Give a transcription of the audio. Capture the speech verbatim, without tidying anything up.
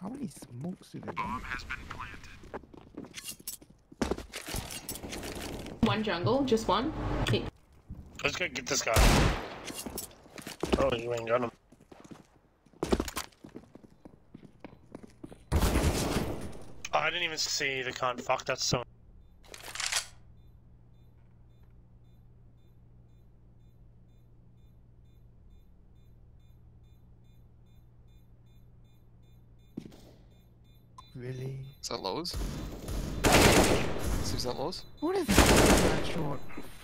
How many smokes do they Bomb want? has been planted. One jungle, just one. Okay. Let's go get this guy. Oh, you ain't got him. Oh, I didn't even see the con. Fuck, that's so. Really? Is that lows? Is that lows? What is that short?